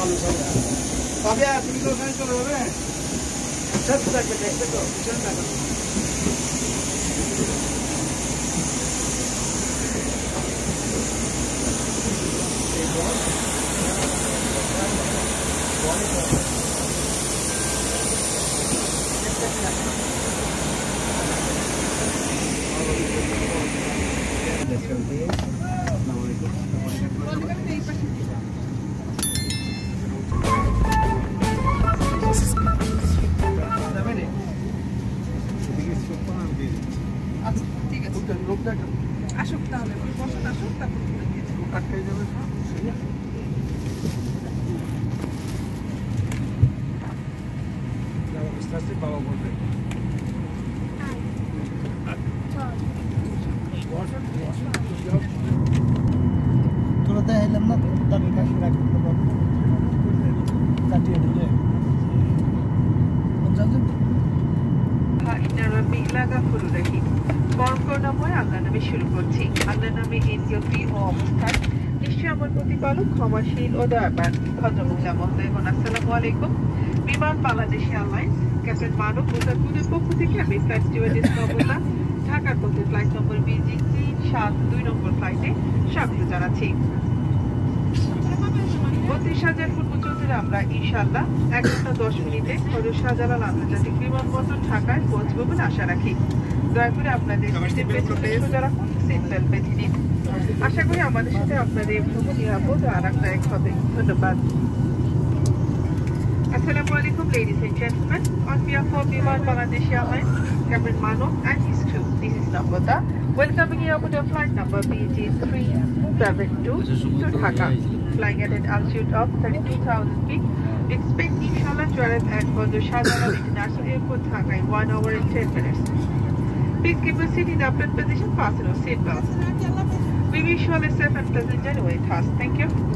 Fabia, তুমি তো ওখানে চলে যাবে সব থাকবে দেখবে তো পিছনে থাকবে আসুক তাহলে বসুন আসুক তারপর আটকাই যাবে বাবা বলবে তোরা দেখাইলাম না দামি কাশি রাখতে পারবো কাটিয়ে দিলে লাগা ফুল রাখি বরং করুণাময় আল্লাহ নামে শুরু করছি আল্লাহ নামে ইন্দ্রিয় ফ্রি ও অবস্থান নিশ্চয়ই আমার প্রতিপালক ক্ষমাশীল ও দয়াবান ভদ্রমহিলা মহোদয়গণ আসসালামু আলাইকুম বিমান বাংলাদেশ এয়ারলাইন্স ক্যাপ্টেন মানব মুসাফিরের পক্ষ থেকে আমি ফ্লাইট স্টুয়ার্ডেস নবতা ঢাকার পথে ফ্লাইট নম্বর BG 372 নম্বর ফ্লাইটে স্বাগত জানাচ্ছি 32,000 ফুট উচ্চতায় আমরা ইনশাআল্লাহ 1 ঘন্টা 10 মিনিটে হযরত শাহজালাল আন্তর্জাতিক বিমানবন্দর ঢাকায় পৌঁছব বলে আশা রাখি দয়া করে আপনাদের সিট বেল্ট সোজা রাখুন সিট বেল্ট বেঁধে নিন আশা করি আমাদের সাথে আপনাদের ভ্রমণ নিরাপদ ও আরামদায়ক হবে ধন্যবাদ Assalamu alaikum ladies and gentlemen. On behalf of Biman Bangladesh Airlines, Captain Manov and his crew, this is Nambata, welcoming you aboard flight number BG 372 to Dhaka, flying at an altitude of 32,000 feet. We expect inshallah to arrive at Hozur Shahjalan International Airport, Dhaka in 1 hour and 10 minutes. Please keep your seat in the upright position, fasten your seatbelts. We wish you all a safe and pleasant journey with us. Thank you.